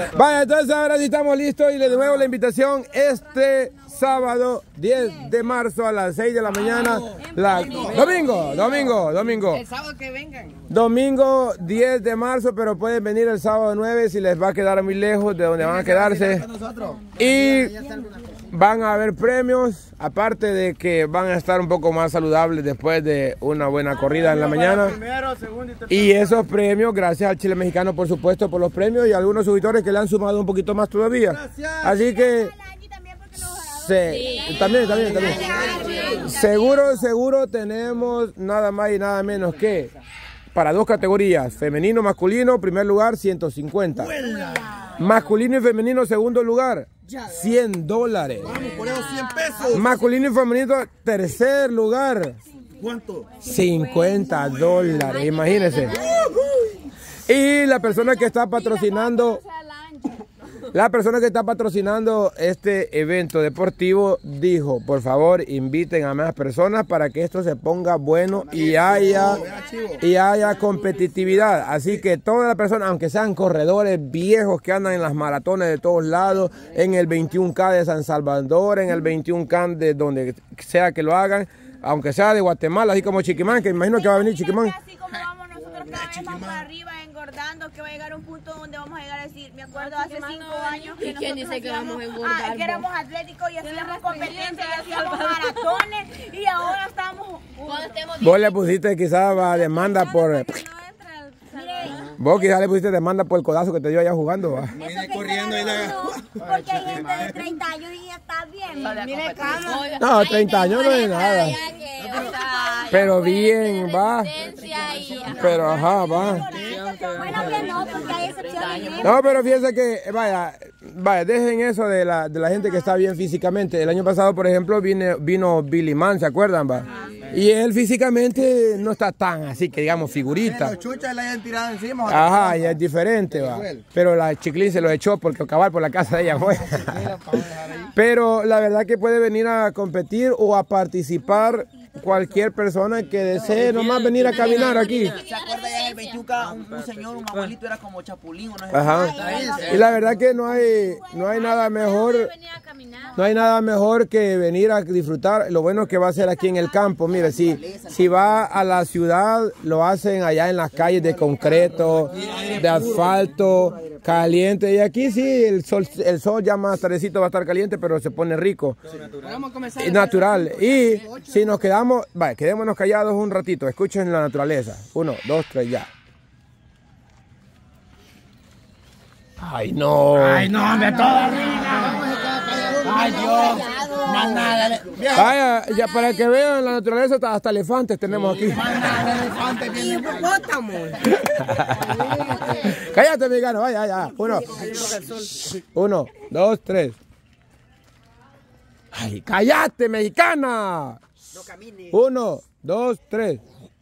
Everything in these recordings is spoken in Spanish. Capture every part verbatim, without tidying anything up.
Vaya, entonces ahora sí estamos listos y le devuelvo la invitación este sábado diez de marzo a las seis de la mañana. La... Domingo, domingo, domingo. El sábado que vengan. Domingo diez de marzo, pero pueden venir el sábado nueve si les va a quedar muy lejos de donde van a quedarse. Y van a haber premios, aparte de que van a estar un poco más saludables después de una buena corrida en la mañana. Y esos premios, gracias al Chile Mexicano, por supuesto, por los premios y algunos suscriptores que le han sumado un poquito más todavía. Así que... Sí, también, también, también. Seguro, seguro tenemos nada más y nada menos que para dos categorías, femenino, masculino, primer lugar, ciento cincuenta. Masculino y femenino, segundo lugar, cien dólares. Vamos, por esos cien pesos. Masculino y femenino, tercer lugar. ¿Cuánto? cincuenta dólares, imagínense. Y la persona que está patrocinando... La persona que está patrocinando este evento deportivo dijo, por favor, inviten a más personas para que esto se ponga bueno y haya, y haya competitividad. Así que todas las personas, aunque sean corredores viejos que andan en las maratones de todos lados, en el veintiuno K de San Salvador, en el veintiuno K de donde sea que lo hagan, aunque sea de Guatemala, así como Chiquimán, que imagino que va a venir Chiquimán. Así como vamos nosotros cada vez más para arriba engordando, que va a llegar un punto donde vamos a llegar a decir, me acuerdo hace cinco años que ¿Quién dice que vamos a engordar? Ah, que éramos atléticos y hacíamos competencias y hacíamos maratones y ahora estamos... Vos le pusiste quizás demanda por... Vos quizás le pusiste demanda por el codazo que te dio allá jugando. ¿Va? Viene corriendo y la... Porque hay gente de treinta años y ya está bien. Mire, cama. No, treinta años no es nada. Pero bien, va. Pero ajá, va. Bueno, que no, porque hay excepciones. No, pero fíjense que, vaya, vaya, dejen eso de la, de la gente que está bien físicamente. El año pasado, por ejemplo, vine, vino Billy Mann, ¿se acuerdan, va? Y él físicamente no está tan así, que digamos, figurita. Los chuchas le hayan tirado encima. Ajá, y es diferente, va. Pero la Chiclín se lo echó porque acabar por la casa de ella fue. Pero la verdad que puede venir a competir o a participar cualquier persona que desee nomás venir a caminar aquí. ¿Se acuerda ya en el veintiuno K un, un señor, un abuelito era como chapulín o no sé? Ajá. Y la verdad que no hay, no hay nada mejor, no hay nada mejor que venir a disfrutar. Lo bueno que va a ser aquí en el campo. Mire, si, si va a la ciudad, lo hacen allá en las calles de concreto, de asfalto, caliente. Y aquí sí, el sol, el sol ya más tardecito va a estar caliente, pero se pone rico. Y natural. Y si nos quedamos, vaya, quedémonos callados un ratito, escuchen la naturaleza. Uno, dos, tres, ya. Ay, no. Ay, no, me toda arriba. Ay, Dios. Más nada. Vaya, ya para que vean la naturaleza, hasta, hasta elefantes tenemos aquí. Más nada, elefantes, bien hipopótamo. Cállate, mexicano, vaya, ya. Uno, uno, dos, tres. Ay, cállate, mexicana. No camine. Uno, dos, tres.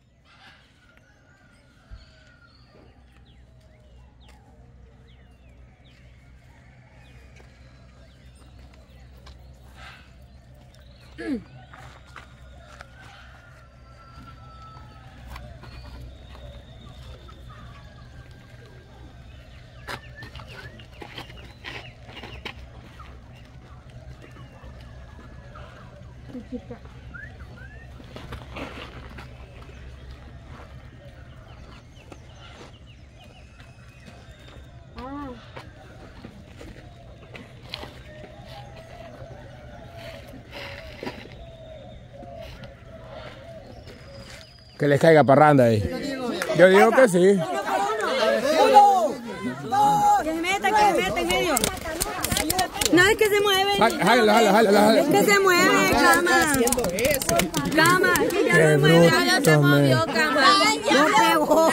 Que les caiga parranda ahí. Yo digo que sí. Uno, dos, que se meta, que se meta en medio. No, es que se mueve. Jala, jala, jala, jala. Es que se mueve, cama. Cama, que ya se mueve. Ya se movió, cama. No pegó.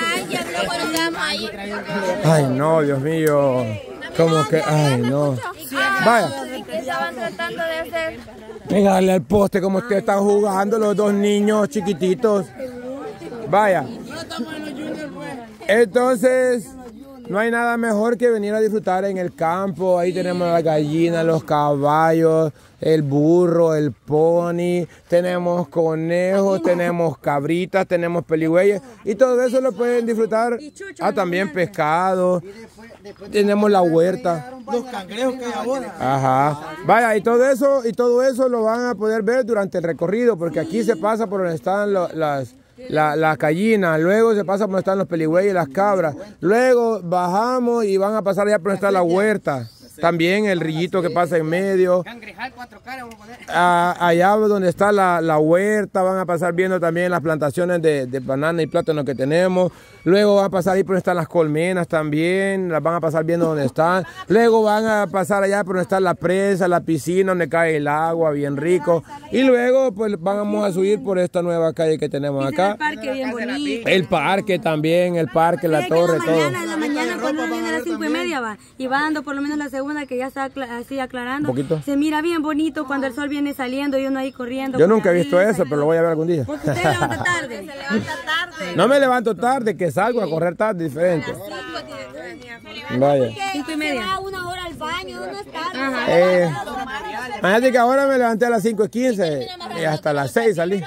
Ay, no, Dios mío. Como que, ay, no. Vaya. ¿Qué estaban tratando de hacer? Venga, dale al poste como ustedes están jugando los dos niños chiquititos. Vaya. Entonces, no hay nada mejor que venir a disfrutar en el campo. Ahí tenemos las gallinas, los caballos, el burro, el pony, tenemos conejos, tenemos cabritas, tenemos peligüeyes y todo eso lo pueden disfrutar. Ah, también pescado, tenemos la huerta. Los cangrejos que hay ahora. Ajá. Vaya, y todo eso, y todo eso lo van a poder ver durante el recorrido, porque aquí se pasa por donde están lo, las La, la gallina, luego se pasa por donde están los peligüeyes y las cabras, luego bajamos y van a pasar allá por donde está la huerta, también el rillito que pasa en medio, ah, allá donde está la, la huerta van a pasar viendo también las plantaciones de, de banana y plátano que tenemos, luego van a pasar ahí por donde están las colmenas también, las van a pasar viendo donde están, luego van a pasar allá por donde está la presa, la piscina donde cae el agua bien rico, y luego pues vamos a subir por esta nueva calle que tenemos acá. El parque bien bonito. El parque también, el parque, la torre, todo. En la mañana cuando uno viene a las cinco y media va y va dando por lo menos la segunda que ya está así aclarando. Se mira bien bonito cuando el sol viene saliendo y uno ahí corriendo. Yo nunca he visto eso, pero lo voy a ver algún día. Porque usted levanta tarde. Se levanta tarde. No me levanto tarde, que salgo a correr tarde diferente. Vaya. Cinco y media. Una hora al baño, no está. Eh, imagínate que ahora me levanté a las cinco y quince y hasta las seis salí.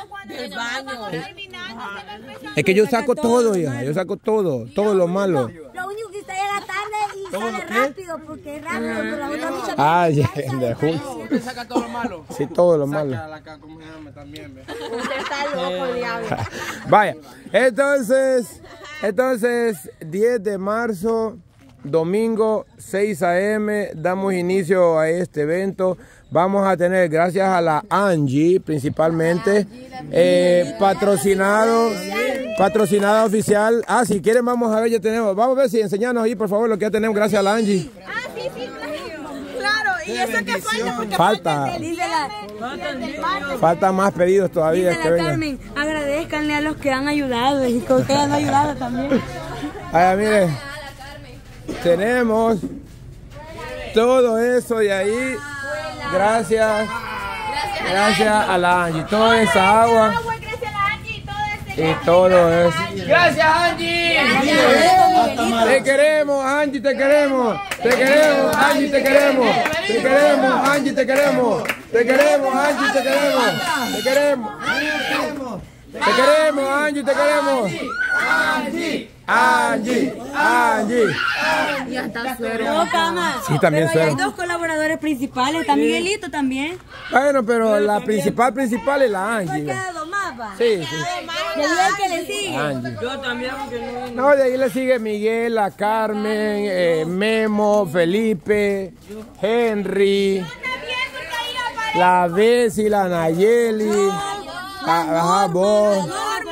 Es que yo saco todo, hija, yo saco todo, todo lo malo. Lo único que está en la tarde y sale rápido, porque es rápido, pero la otra mucha Ah, ya, de junio. ¿Usted saca todo lo malo? Sí, todo lo malo. Saca la ca- ¿cómo se llama? También, ve. Usted está loco, diablo. Vaya, entonces, entonces, diez de marzo, domingo, seis a eme, damos inicio a este evento. Vamos a tener, gracias a la Angie, principalmente, eh, patrocinado, patrocinada oficial. Ah, si quieren vamos a ver, ya tenemos, vamos a ver si enseñanos ahí, por favor, lo que ya tenemos, gracias a la Angie. Ah, sí, sí, claro. Y eso que falta, porque Falta, falta. falta más pedidos todavía Dice que la vengan. Carmen, agradezcanle a los que han ayudado y con que han ayudado también. Vaya, mire, tenemos todo eso de ahí. Gracias, gracias a la Angie, toda esa agua y todo eso. ¡Gracias, Angie! Te queremos, Angie, te queremos, te queremos, Angie, te queremos, te queremos, Angie, te queremos, te queremos, Angie, te queremos, te queremos, te queremos, Angie, te queremos. Angie, Angie, Angie. Ya está suero. No, cama. Sí, también Pero hay suero. dos colaboradores principales, está Miguelito también. Bueno, pero la principal, principal es la Angie. ¿Por qué dos más, va? Sí, sí. Y el que le sigue. Angie. Yo también, aunque no... No, de ahí le sigue Miguel, la Carmen, eh, Memo, Felipe, Henry, la Bessie, la Nayeli, ajá, vos,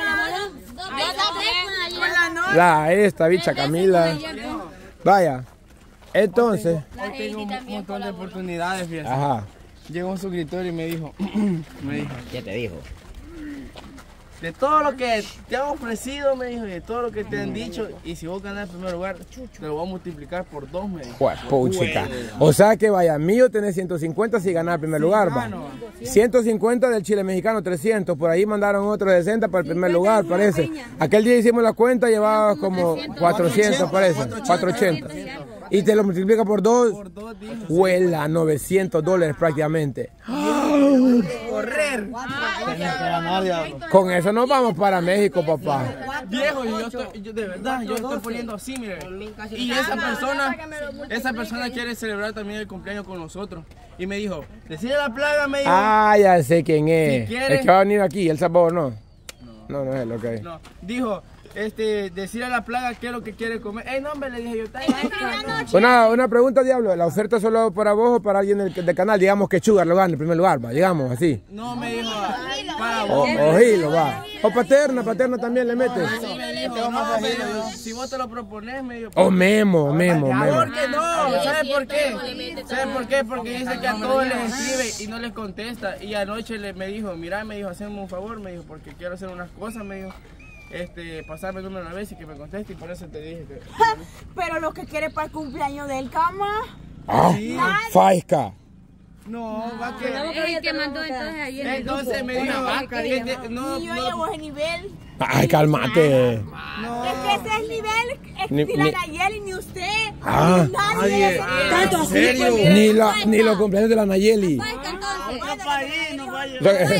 la esta bicha Camila. Vaya, entonces, Hoy tengo un montón de oportunidades, fíjate. ajá. Llegó un suscriptor y me dijo, me dijo, ¿Qué te dijo? de todo lo que te han ofrecido, me dijo, y de todo lo que te han dicho, y si vos ganas el primer lugar, te lo voy a multiplicar por dos, me dijo. Pues, puchica. O sea que vaya, mío tenés ciento cincuenta si ganar el primer lugar, va. ciento cincuenta del Chile Mexicano, trescientos. Por ahí mandaron otro de sesenta para el primer lugar, parece. Aquel día hicimos la cuenta, llevaba como cuatrocientos, parece. cuatrocientos ochenta. Y te lo multiplica por dos. Por dos, dijo. Huela, novecientos dólares prácticamente. Correr. Con eso nos vamos para México, papá. Viejo, y yo estoy, yo de verdad, yo estoy poniendo así, mire. Y esa persona, esa persona quiere celebrar también el cumpleaños con nosotros. Y me dijo, decide la plaga, me dijo. Ah, ya sé quién es. Si quiere- El que va a venir aquí, El Sabor, ¿no? No, no es lo que es. No, dijo, este, decirle a la plaga qué es lo que quiere comer. Ey, no, hombre, le dije yo, está ahí. Una, una pregunta, Diablo. ¿La oferta es solo para vos o para alguien del, del canal? Digamos que Sugar lo gane en primer lugar, va, digamos así. No, me dijo, para O, vos. o Gilo, va. O Paterna, Paterna también le mete. Sí, me dijo, no, pero si vos te lo propones, me dijo. O Memo, Memo, Memo. ¿Por qué no? ¿Sabes por qué? ¿Sabes por qué? Porque dice que a todos les escribe y no les contesta. Y anoche le, me dijo, mira, me dijo, haceme un favor, me dijo, porque quiero hacer unas cosas, me dijo. Este, pasarme el número una vez y que me conteste y por eso te dije que... Pero lo que quiere para el cumpleaños del cama. Ah, Faisca. No, va a que... El que mandó entonces ahí en el Entonces me dijo, que te- no, Y yo no, llevo ese nivel. Ay, cálmate. No. Es que ese es el nivel, es Ni- ni la ni- Nayeli, ni usted, Ah. ni nadie. Tanto así, serio? pues, Ni, la, ni los cumpleaños de la Nayeli. Pues, entonces, No pa' ahí, no pa' ahí.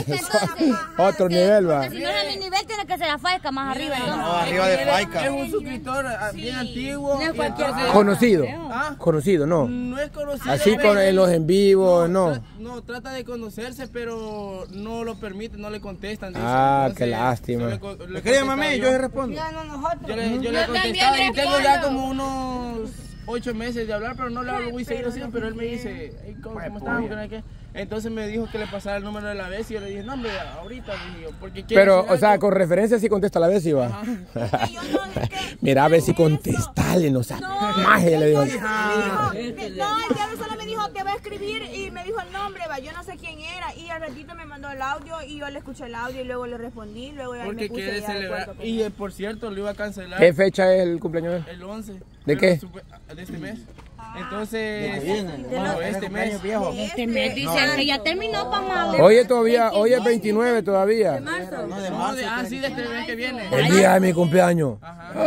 Otro nivel, va. Si no es a mi nivel, tiene que ser a Faica más arriba. No, Entonces. arriba de Es Faica. un suscriptor ah, bien antiguo. No es y cualquier entonces- Conocido. Ah. Conocido, no. No es conocido. Así pero- con en los en vivo, no. tra- No, trata de conocerse, pero no lo permite, no le contestan. dice. Ah, Entonces, qué lástima. yo le co- le Escríbame a mí, contestaba yo le respondo. Yo le, yo le contestaba y tengo ya como unos ocho meses de hablar, pero no le hablo muy seguido, sí, pero él me dice, hey, ¿cómo, cómo estamos? ¿Qué no sé qué? Entonces me dijo que le pasara el número de la vez y yo le dije, no hombre, ahorita, dije yo, porque quiero Pero, hacer o sea, algo". con referencia sí contesta a la vez y va. Mira, a ver si contestale, no sea maje, le digo. No, el diablo solo me dijo, te va a escribir y me dijo el nombre, va, yo no sé quién era. Y al ratito me mandó el audio y yo le escuché el audio y luego le respondí, luego ya me Porque puse quiere ya de celebrar. acuerdo con Y él. eh, por cierto, lo iba a cancelar ¿Qué fecha es el cumpleaños de él? el once. ¿De pero qué? supe- De este mes. Entonces, viene. no, este mes. viejo. Este mes dice que ya terminó, papá. Hoy es todavía, hoy es veintinueve todavía. No, de No, de, marzo. ah, sí, de este mes que viene. El día de mi cumpleaños.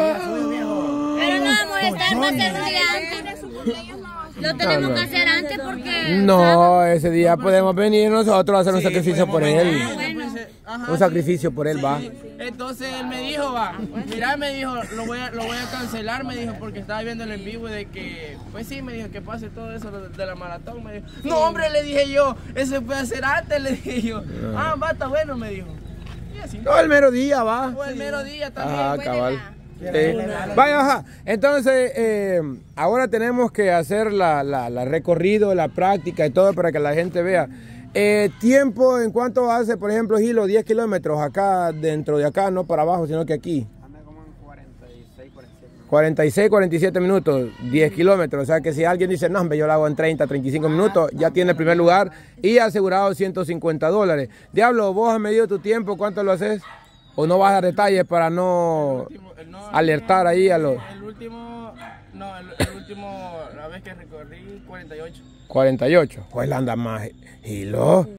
Pero no vamos a estar, va a ser un día antes. Lo tenemos que hacer antes porque... No, ese día podemos venir nosotros a hacer un sacrificio por él. Ajá, Un sí. sacrificio por él, va. Entonces él me dijo, va, mira, me dijo, lo voy, a, lo voy a cancelar, me dijo, porque estaba viendo el en vivo de que, pues sí, me dijo que pase todo eso de la maratón, me dijo. No, hombre, le dije yo, eso se puede hacer antes, le dije yo. Ah, va, está bueno, me dijo. Y así. No, el mero día, va. O el mero día también. Ah, pues, cabal. Sí. Vaya, ajá. Entonces, eh, ahora tenemos que hacer la, la, la recorrido, la práctica y todo para que la gente vea. Eh, tiempo, ¿en cuánto hace, por ejemplo, Gilo, diez kilómetros acá, dentro de acá, no para abajo, sino que aquí? Anda como en cuarenta y seis, cuarenta y siete. cuarenta y seis, cuarenta y siete minutos, diez kilómetros. O sea que si alguien dice, no, hombre, yo lo hago en treinta, treinta y cinco minutos, ya tiene el primer lugar y asegurado ciento cincuenta dólares. Diablo, ¿vos has medido tu tiempo? ¿Cuánto lo haces? ¿O no vas a dar detalles para no el no, alertar ahí a los El último, no, el, el último, la vez que recorrí, cuarenta y ocho. cuarenta y ocho? Pues anda más. ¿Y lo?